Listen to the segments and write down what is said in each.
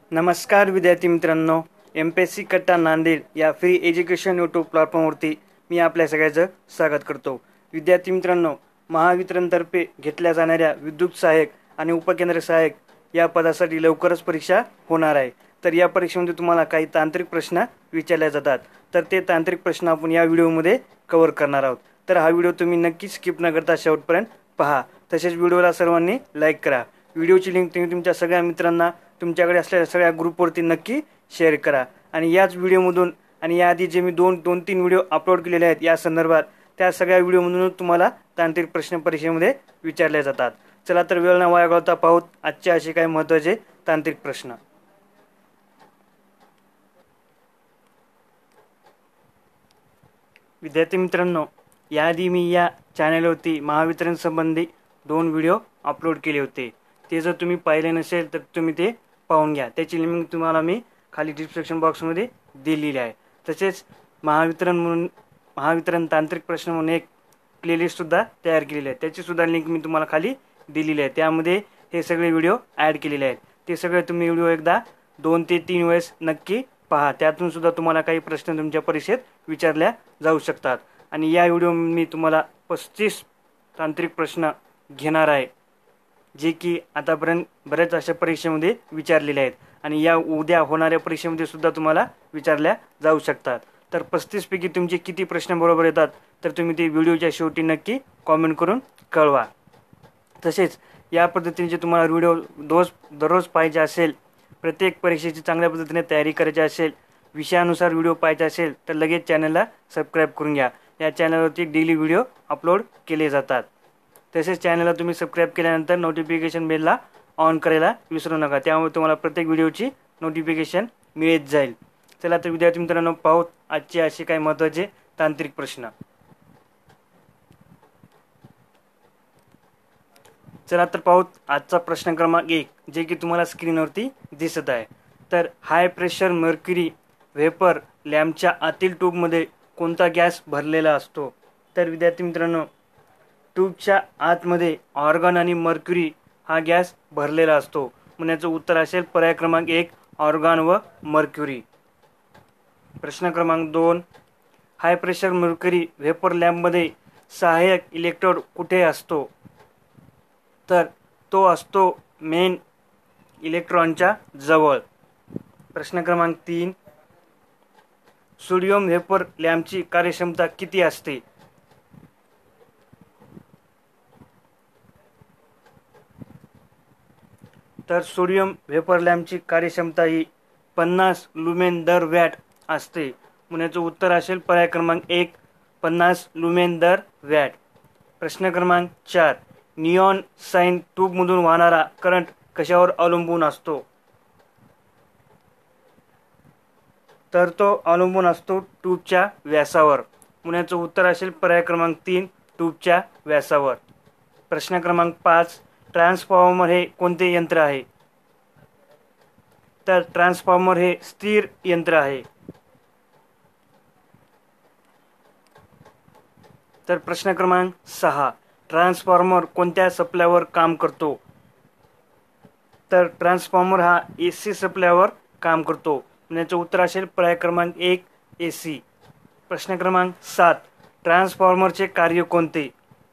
नमस्कार विद्यार्थी मित्रांनो, MPSC कट्टा नांदेड या फ्री एज्युकेशन यूट्यूब प्लॅटफॉर्मवरती मी आपल्या सगळ्यांचं स्वागत करतो। विद्यार्थी मित्रांनो, महावितरणतर्फे घेतल्या जाणाऱ्या विद्युत सहाय्यक आणि उपकेंद्र सहाय्यक या पदासाठी लवकरच परीक्षा होणार आहे। तर या परीक्षेमध्ये तुम्हाला काही तांत्रिक प्रश्न विचारले जातात, तर ते तांत्रिक प्रश्न आपण या व्हिडिओमध्ये कव्हर करणार आहोत। तर हा व्हिडिओ तुम्ही नक्की स्किप न करता शेवटपर्यंत पहा। तसेच व्हिडिओला सर्वांनी लाईक करा। व्हिडिओची लिंक तुम्ही तुमच्या सगळ्या मित्रांना तुमच्याकडे असलेल्या सगळ्या ग्रुपवरती नक्की शेअर करा। आणि याच व्हिडिओमधून आणि याआधी जे मी दोन तीन व्हिडिओ अपलोड केलेले आहेत या संदर्भात, त्या सगळ्या व्हिडिओमधून तुम्हाला तांत्रिक प्रश्न परीक्षेमध्ये विचारले जातात। चला तर वेळ न वाया घालवता पाहूत आजचे असे काही महत्त्वाचे तांत्रिक प्रश्न। विद्यार्थी मित्रांनो, याआधी मी या चॅनलवरती महावितरण संबंधी 2 व्हिडिओ अपलोड केले होते। ते जर तुम्ही पाहिले नसेल तर तुम्ही ते पाहून घ्या। त्याची लिंक तुम्हाला मी खाली डिस्क्रिप्शन बॉक्समध्ये दिलेली आहे। तसेच महावितरण तांत्रिक प्रश्न म्हणून एक प्लेलिस्ट सुद्धा तयार केलेली आहे, त्याची सुद्धा लिंक मी तुम्हाला खाली दिलेली आहे। त्यामध्ये हे सगळे व्हिडिओ ॲड केलेले आहेत। ते सगळे तुम्ही व्हिडिओ एकदा 2 ते 3 वेळेस नक्की पहा। त्यातून सुद्धा तुम्हाला काही प्रश्न तुमच्या परीक्षेत विचारल्या जाऊ शकतात। आणि या व्हिडिओ मी तुम्हाला 35 तांत्रिक प्रश्न घेणार आहे, जे की आतापर्यंत बरेच अशा परीक्षेमध्ये विचारलेले आहेत आणि या उद्या होणाऱ्या परीक्षेमध्ये सुद्धा तुम्हाला विचारल्या जाऊ शकतात। तर 35 पैकी तुमचे किती प्रश्न बरोबर येतात तर तुम्ही ते व्हिडिओच्या शेवटी नक्की कमेंट करून कळवा। तसेच या पद्धतीने जे तुम्हाला व्हिडिओ दररोज पाहिजे असेल, प्रत्येक परीक्षेची चांगल्या पद्धतीने तयारी करायची असेल, विषयानुसार व्हिडिओ पाहिजे असेल तर लगेच चॅनलला सबस्क्राईब करून घ्या। या चॅनलवरती डेली व्हिडिओ अपलोड केले जातात। तसेच चॅनलला तुम्ही सबस्क्राईब केल्यानंतर नोटिफिकेशन बेलला ऑन करायला विसरू नका, त्यामुळे तुम्हाला प्रत्येक व्हिडिओची नोटिफिकेशन मिळत जाईल। चला तर विद्यार्थी मित्रांनो, पाहूत आजचे असे काही महत्त्वाचे तांत्रिक प्रश्न। चला तर पाहूत आजचा प्रश्न क्रमांक 1, जे की तुम्हाला स्क्रीनवरती दिसत आहे। तर हाय प्रेशर मर्क्युरी वेपर लॅम्पच्या आतील ट्यूबमध्ये कोणता गॅस भरलेला असतो? तर विद्यार्थी मित्रांनो, ट्यूबच्या आतमध्ये ऑर्गन आणि मर्क्युरी हा गॅस भरलेला असतो। म्हणण्याचं उत्तर असेल पर्याय क्रमांक 1, ऑर्गन व मर्क्युरी। प्रश्न क्रमांक 2, हाय प्रेशर मर्क्युरी वेपर लॅम्पमध्ये सहाय्यक इलेक्ट्रोड कुठे असतो? तर तो असतो मेन इलेक्ट्रॉनच्या जवळ। प्रश्न क्रमांक 3, सोडियम वेपर लॅम्पची कार्यक्षमता किती असते? तर सोडियम वेपर लॅम्पची कार्यक्षमता ही 50 लुमेन दर वॅट असते। म्हणण्याचं उत्तर असेल पर्याय क्रमांक 1, 50 लुमेन दर वॅट। प्रश्न क्रमांक 4, निऑन साइन ट्यूबमधून वाहणारा करंट कशावर अवलंबून असतो? तर तो अवलंबून असतो ट्यूबच्या व्यासावर। म्हणण्याचं उत्तर असेल पर्याय क्रमांक 3, ट्यूबच्या व्यासावर। प्रश्न क्रमांक 5, ट्रान्सफॉर्मर हे कोणते यंत्र आहे? तर ट्रान्सफॉर्मर हे स्थिर यंत्र आहे। तर प्रश्न क्रमांक 6, ट्रान्सफॉर्मर कोणत्या सप्लायवर काम करतो? तर ट्रान्सफॉर्मर हा AC सप्लायवर काम करतो। म्हणण्याचं उत्तर असेल पर्याय क्रमांक 1, AC। प्रश्न क्रमांक 7, ट्रान्सफॉर्मरचे कार्य कोणते?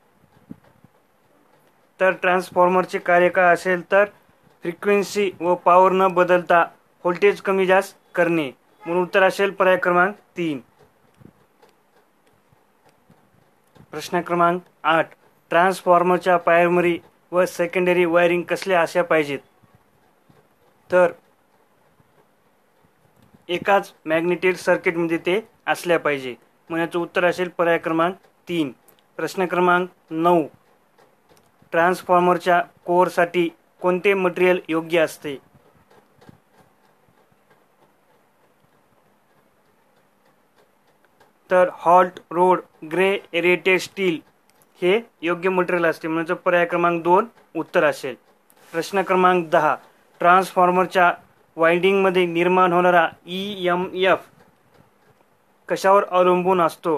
तर ट्रान्सफॉर्मरचे कार्य काय असेल तर फ्रिक्वेन्सी व पॉवर न बदलता व्होल्टेज कमी जास्त करणे। म्हणून उत्तर असेल पर्याय क्रमांक 3। प्रश्न क्रमांक 8, ट्रान्सफॉर्मरच्या प्रायमरी व सेकंडरी वायरिंग कसल्या असल्या पाहिजेत? तर एकाच मॅग्नेटिक सर्किटमध्ये ते असल्या पाहिजे। म्हणण्याचं उत्तर असेल पर्याय क्रमांक 3। प्रश्न क्रमांक 9, ट्रान्सफॉर्मरच्या कोअरसाठी कोणते मटेरियल योग्य असते? तर hot rolled grain oriented steel हे योग्य मटेरियल असते। म्हणजे पर्याय क्रमांक 2 उत्तर असेल। प्रश्न क्रमांक 10, ट्रान्सफॉर्मरच्या वाइंडिंगमध्ये निर्माण होणारा EMF कशावर अवलंबून असतो?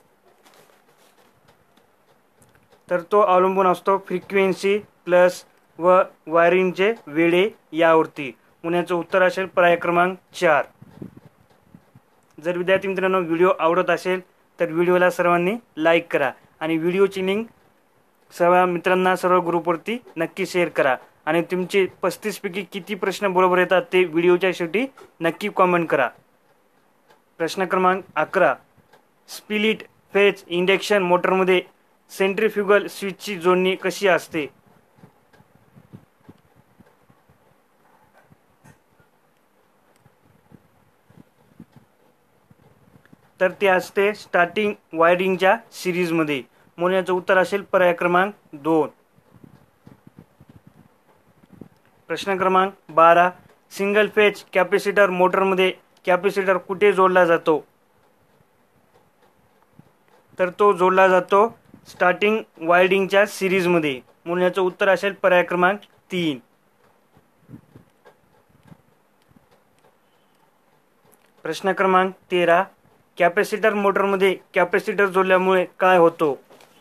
तर तो अवलंबून असतो फ्रिक्वेन्सी प्लस व वायरिंगचे वेळे यावरती. याचं उत्तर असेल पर्याय क्रमांक 4. जर विद्यार्थी मित्रांनो व्हिडिओ आवडत असेल तर व्हिडिओला सर्वांनी लाईक करा आणि व्हिडिओची लिंक सर्व मित्रांना सर्व ग्रुपवरती नक्की शेअर करा आणि तुमचे 35 पैकी किती प्रश्न बरोबर येतात ते व्हिडिओच्या शेवटी नक्की कॉमेंट करा. प्रश्न क्रमांक 11. स्प्लिट फेज इंडक्शन मोटरमध्ये सेंट्रिफ्युगल स्विचची जोडणी कशी असते? तर ते असते स्टार्टिंग वायरिंगच्या सिरीजमध्ये. म्हणून याचं उत्तर असेल पर्याय क्रमांक 2. प्रश्न क्रमांक 12. सिंगल फेज कॅपॅसिटर मोटरमध्ये कॅपॅसिटर कुठे जोडला जातो? तर तो जोडला जातो स्टार्टिंग वायरिंगच्या सिरीजमध्ये. म्हणून याचं उत्तर असेल पर्याय क्रमांक 3. प्रश्न क्रमांक 13. कॅपॅसिटर मोटरमध्ये कॅपॅसिटर जोडल्यामुळे काय होतो?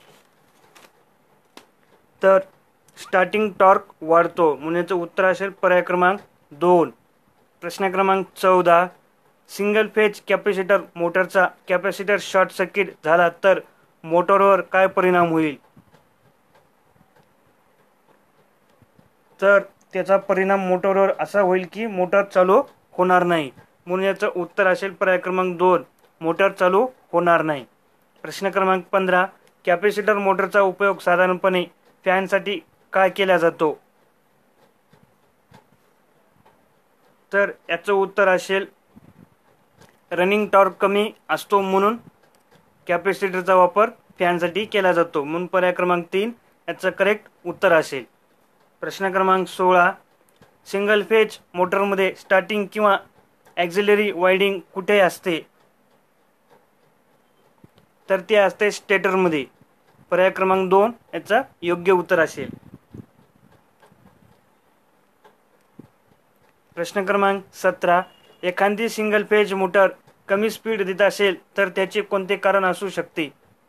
तर स्टार्टिंग टॉर्क वाढतो. म्हणून याचं उत्तर असेल पर्याय क्रमांक 2. प्रश्न क्रमांक 14. सिंगल फेज कॅपॅसिटर मोटरचा कॅपॅसिटर शॉर्ट सर्किट झाला तर मोटरवर काय परिणाम होईल? तर त्याचा परिणाम मोटरवर असा होईल की मोटर चालू होणार नाही. म्हणून याचं उत्तर असेल पर्याय क्रमांक 2. मोटर चालू होणार नाही. प्रश्न क्रमांक 15. कॅपॅसिटर मोटरचा उपयोग साधारणपणे फॅनसाठी काय केला जातो? तर याचं उत्तर असेल रनिंग टॉर्क कमी असतो म्हणून कॅपॅसिटरचा वापर फॅनसाठी केला जातो. म्हणून पर्याय क्रमांक 3 याचं करेक्ट उत्तर असेल. प्रश्न क्रमांक 16. सिंगल फेज मोटरमध्ये स्टार्टिंग किंवा ॲक्झिलरी वायडिंग कुठे असते? तर ते असते स्टेटरमध्ये. पर्याय क्रमांक 2 याचं योग्य उत्तर असेल. प्रश्न क्रमांक 17. एखादी सिंगल फेज मोटर कमी स्पीड देत असेल तर त्याचे कोणते कारण असू शकते?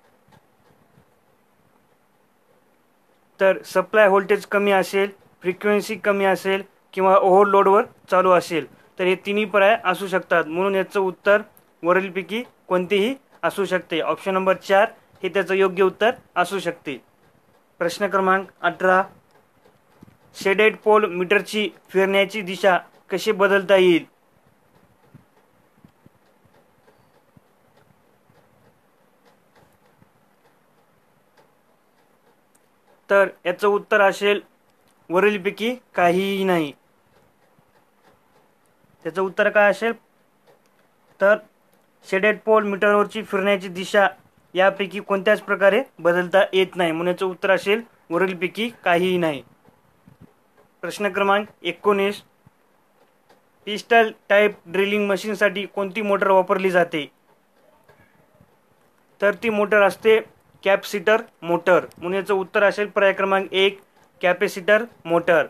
तर सप्लाय व्होल्टेज कमी असेल, फ्रिक्वेन्सी कमी असेल किंवा ओव्हरलोडवर चालू असेल. तर हे तिन्ही पर्याय असू शकतात. म्हणून याचं उत्तर वरीलपैकी कोणतेही असू शकते. ऑप्शन नंबर 4 हे त्याचं योग्य उत्तर असू शकते. प्रश्न क्रमांक 18. शेडेड पोल मीटरची फिरण्याची दिशा कशी बदलता येईल? तर याचं उत्तर असेल वरीलपैकी काहीही नाही. त्याचं उत्तर काय असेल? तर शेडेड पोल मीटरवरची फिरण्याची दिशा यापैकी कोणत्याच प्रकारे बदलता येत नाही. म्हणून याचं उत्तर असेल वरीलपैकी काहीही नाही. प्रश्न क्रमांक 19. पिस्टल टाईप ड्रिलिंग मशीनसाठी कोणती मोटर वापरली जाते? तर ती मोटर असते कॅपॅसिटर मोटर. म्हणून याचं उत्तर असेल पर्याय क्रमांक 1 कॅपॅसिटर मोटर.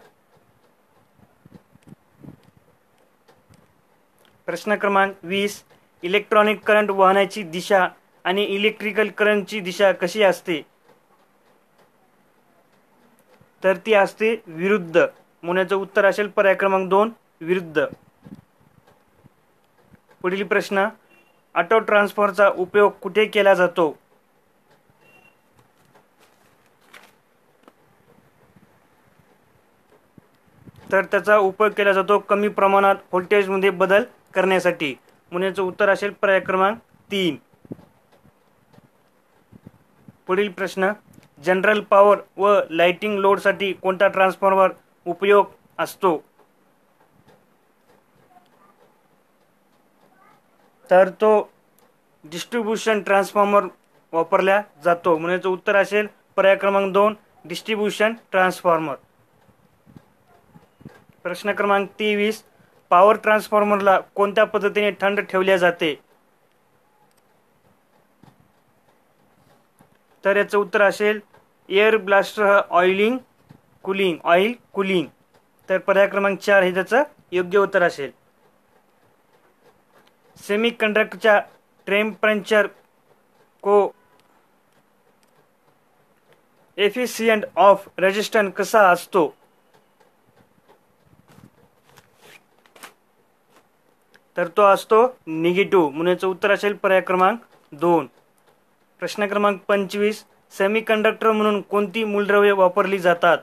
प्रश्न क्रमांक 20. इलेक्ट्रॉनिक करंट वाहण्याची दिशा आणि इलेक्ट्रिकल करंटची दिशा कशी असते? तर ती असते विरुद्ध. म्हणून याचं उत्तर असेल पर्याय क्रमांक 2 विरुद्ध. पुढील प्रश्न. ऑटो ट्रान्सफॉर्मरचा उपयोग कुठे केला जातो? तर त्याचा उपयोग केला जातो कमी प्रमाणात व्होल्टेजमध्ये बदल करण्यासाठी. म्हणून याचं उत्तर असेल पर्याय क्रमांक 3. पुढील प्रश्न. जनरल पॉवर व लाइटिंग लोडसाठी कोणता ट्रान्सफॉर्मर उपयोग असतो? तर तो डिस्ट्रीब्युशन ट्रान्सफॉर्मर वापरला जातो. म्हणून याचं उत्तर असेल पर्याय क्रमांक 2 डिस्ट्रीब्युशन ट्रान्सफॉर्मर. प्रश्न क्रमांक 23. पॉवर ट्रान्सफॉर्मरला कोणत्या पद्धतीने थंड ठेवले जाते? तर याचं उत्तर असेल एअर ब्लास्टर ऑइल कुलिंग. तर पर्याय क्रमांक 4 हे त्याचं योग्य उत्तर असेल. सेमी कंडक्टरच्या टेम्परेचर को एफिशियंट ऑफ रेजिस्टन्स कसा असतो? तर तो असतो निगेटिव्ह, म्हणून याचं उत्तर असेल पर्याय क्रमांक 2. प्रश्न क्रमांक 25, सेमीकंडक्टर म्हणून कोणती मूलद्रव्ये वापरली जातात?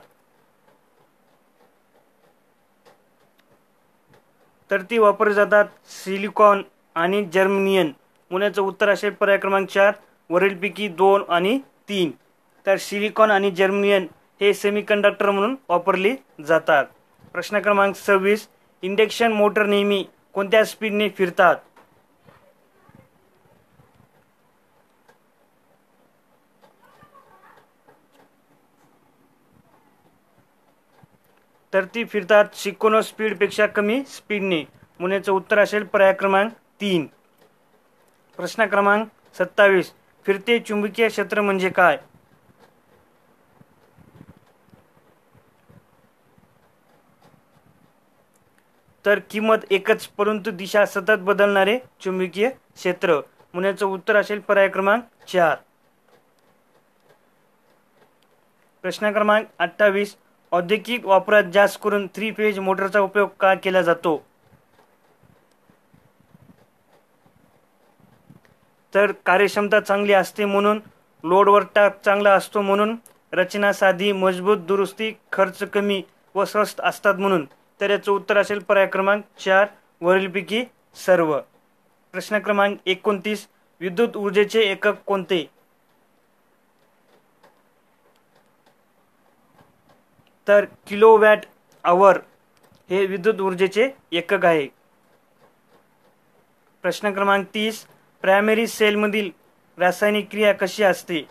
तर ती वापरली जातात सिलिकॉन आणि जर्मेनियम, म्हणून याचं उत्तर असेल पर्याय क्रमांक 4 वरीलपैकी 2 आणि 3. तर सिलिकॉन आणि जर्मेनियम हे सेमीकंडक्टर म्हणून वापरली जातात. प्रश्न क्रमांक 26, इंडक्शन मोटर नेहमी कोणत्या स्पीडने फिरतात? तर ती फिरतात सिंक्रोनस स्पीडपेक्षा कमी स्पीडने, म्हणून याचं उत्तर असेल पर्याय क्रमांक 3. प्रश्न क्रमांक 27, फिरते चुंबकीय क्षेत्र म्हणजे काय? तर किंमत एकच परंतु दिशा सतत बदलणारे चुंबकीय क्षेत्र, म्हणून याचं उत्तर असेल पर्याय क्रमांक 4. प्रश्न क्रमांक 28, औद्योगिक वापरात जास्त करून 3 फेज मोटरचा उपयोग का केला जातो? तर कार्यक्षमता चांगली असते म्हणून, लोडवर टाक चांगला असतो म्हणून, रचना साधी, मजबूत, दुरुस्ती खर्च कमी व स्वस्त असतात म्हणून. तर याचं उत्तर असेल पर्याय क्रमांक 4 वरीलपैकी सर्व. प्रश्न क्रमांक 29, विद्युत ऊर्जेचे एकक कोणते? तर किलोवॅट आवर हे विद्युत ऊर्जेचे एकक आहे. प्रश्न क्रमांक 30, प्रायमरी सेलमधील रासायनिक क्रिया कशी असते?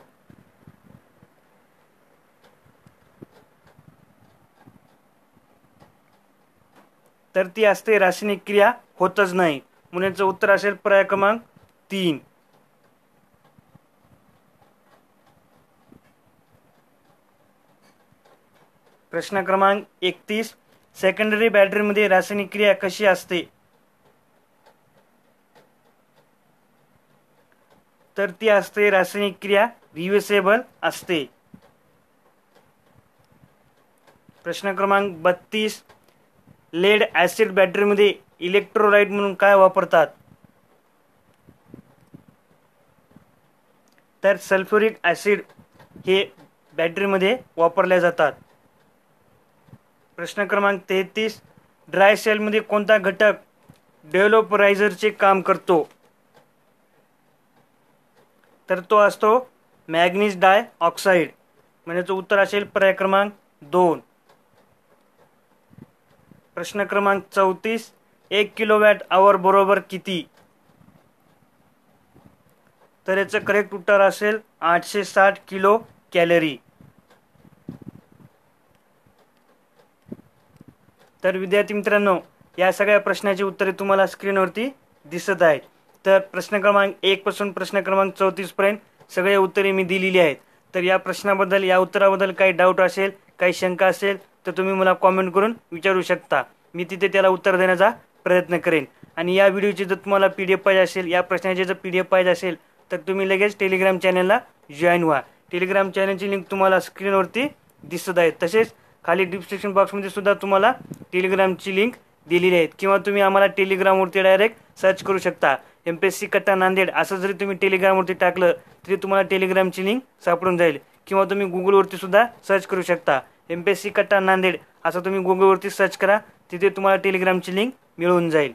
तर ती असते रासायनिक क्रिया होतच नाही, म्हणून याचं उत्तर असेल पर्याय क्रमांक 3. प्रश्न क्रमांक 31, सेकंडरी बॅटरीमध्ये रासायनिक क्रिया कशी असते? तर ती असते रासायनिक क्रिया रिव्हर्सेबल असते. प्रश्न क्रमांक 32, लेड ॲसिड बॅटरीमध्ये इलेक्ट्रोलाइट म्हणून काय वापरतात? तर सल्फ्युरिक ॲसिड हे बॅटरीमध्ये वापरले जातात. प्रश्न क्रमांक 33, ड्राय सेलमध्ये कोणता घटक डेव्हलपरायझरचे काम करतो? तर तो असतो मॅग्नीज डाय ऑक्साईड, म्हणजे उत्तर असेल पर्याय क्रमांक 2. प्रश्न क्रमांक 34, 1 किलोवॅट आवर बरोबर किती? तर याचं करेक्ट उत्तर असेल 860 किलो कॅलरी. तर विद्यार्थी मित्रांनो, या सगळ्या प्रश्नाची उत्तरे तुम्हाला स्क्रीनवरती दिसत आहेत. तर प्रश्न क्रमांक 1 पासून प्रश्न क्रमांक 34 पर्यंत सगळे उत्तरे मी दिलेली आहेत. तर या प्रश्नाबद्दल, या उत्तराबद्दल काही डाऊट असेल, काही शंका असेल तर तुम्ही मला कॉमेंट करून विचारू शकता. मी तिथे त्याला उत्तर देण्याचा प्रयत्न करेन. आणि या व्हिडिओची जर तुम्हाला PDF पाहिजे असेल, या प्रश्नाची जर PDF पाहिजे असेल तर तुम्ही लगेच टेलिग्राम चॅनलला जॉईन व्हा. टेलिग्राम चॅनलची लिंक तुम्हाला स्क्रीनवरती दिसत आहे. तसेच खाली डिस्क्रिप्शन बॉक्समध्ये सुद्धा तुम्हाला टेलिग्रामची लिंक दिलेली आहे, किंवा तुम्ही आम्हाला टेलिग्रामवरती डायरेक्ट सर्च करू शकता. MPSC कट्टा नांदेड असं जरी तुम्ही टेलिग्रामवरती टाकलं तरी तुम्हाला टेलिग्रामची लिंक सापडून जाईल. किंवा तुम्ही गुगलवरती सुद्धा सर्च करू शकता. MPSC कट्टा नांदेड असं तुम्ही गुगलवरती सर्च करा, तिथे तुम्हाला टेलिग्रामची लिंक मिळून जाईल.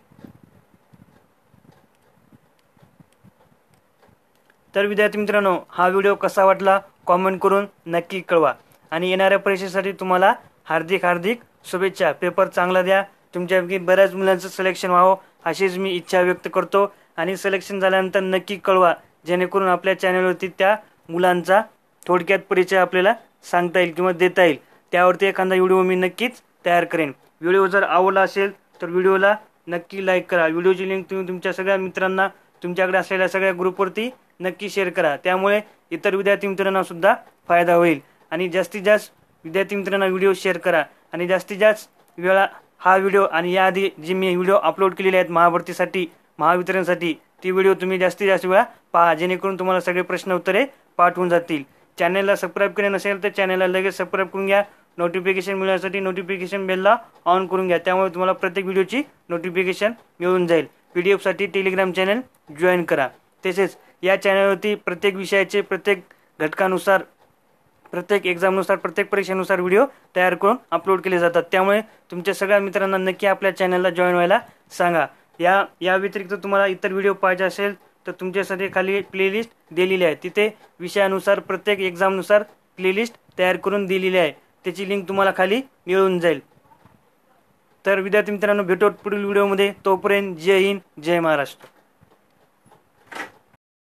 तर विद्यार्थी मित्रांनो, हा व्हिडिओ कसा वाटला कॉमेंट करून नक्की कळवा. आणि येणाऱ्या परीक्षेसाठी तुम्हाला हार्दिक हार्दिक शुभेच्छा. पेपर चांगला द्या, तुमच्यापैकी बऱ्याच मुलांचं सिलेक्शन व्हावं अशीच मी इच्छा व्यक्त करतो. आणि सिलेक्शन झाल्यानंतर नक्की कळवा, जेणेकरून आपल्या चॅनलवरती त्या मुलांचा थोडक्यात परिचय आपल्याला सांगता येईल किंवा देता येईल. त्यावरती एखादा व्हिडिओ मी नक्कीच तयार करेन. व्हिडिओ जर आवडला असेल तर व्हिडिओला नक्की लाईक करा. व्हिडिओची लिंक तुम्ही तुमच्या सगळ्या मित्रांना, तुमच्याकडे असलेल्या सगळ्या ग्रुपवरती नक्की शेअर करा. त्यामुळे इतर विद्यार्थी मित्रांना सुद्धा फायदा होईल. आणि जास्तीत जास्त विद्यार्थी मित्रांना व्हिडिओ शेअर करा. आणि जास्तीत जास्त वेळा हा व्हिडिओ आणि याआधी जे मी व्हिडिओ अपलोड केलेले आहेत महाभरतीसाठी, महावितरणसाठी, ती व्हिडिओ तुम्ही जास्तीत जास्त वेळा पहा, जेणेकरून तुम्हाला सगळे प्रश्न उत्तरे पाठवून जातील. चॅनलला सबस्क्राईब केले नसेल तर चॅनलला लगेच सबस्क्राईब करून घ्या. नोटिफिकेशन मिळण्यासाठी नोटिफिकेशन बेलला ऑन करून घ्या. त्यामुळे तुम्हाला प्रत्येक व्हिडिओची नोटिफिकेशन मिळून जाईल. PDF साठी टेलिग्राम चॅनल जॉईन करा. तसेच या चॅनलवरती प्रत्येक विषयाचे, प्रत्येक घटकानुसार, प्रत्येक एक्झामनुसार, प्रत्येक परीक्षेनुसार व्हिडिओ तयार करून अपलोड केले जातात. त्यामुळे तुमच्या सगळ्या मित्रांना नक्की आपल्या चॅनलला जॉईन व्हायला सांगा. या व्यतिरिक्त तुम्हाला इतर व्हिडिओ पाहिजे असेल तर तुमच्यासाठी खाली प्लेलिस्ट दिलेली आहे. तिथे विषयानुसार, प्रत्येक एक्झामनुसार प्लेलिस्ट तयार करून दिलेली आहे. त्याची लिंक तुम्हाला खाली मिळून जाईल. तर विद्यार्थी मित्रांनो, भेटू पुढील व्हिडिओमध्ये. तोपर्यंत जय हिंद, जय महाराष्ट्र.